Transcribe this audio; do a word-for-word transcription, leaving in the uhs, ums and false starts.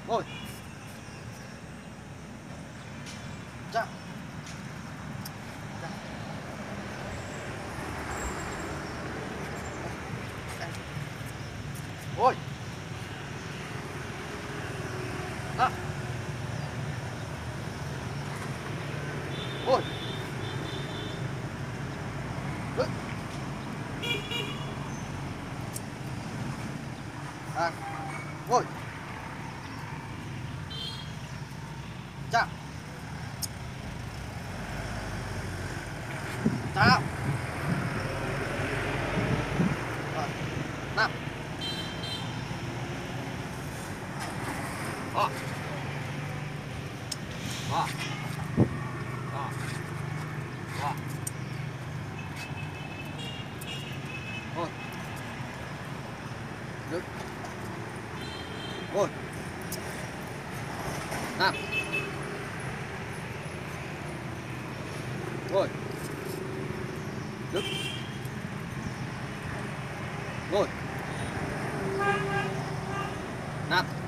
Ngồi. Dạ. Dạ. Ngồi. Dạ. Ngồi. Đứng. À. Ngồi. Chào. Chào. Rồi. Năm. Đó. Đó. Đó. Đó. Ngồi. Đứng. Ngồi. Năm. Ngồi. Đứng. Ngồi. Năm.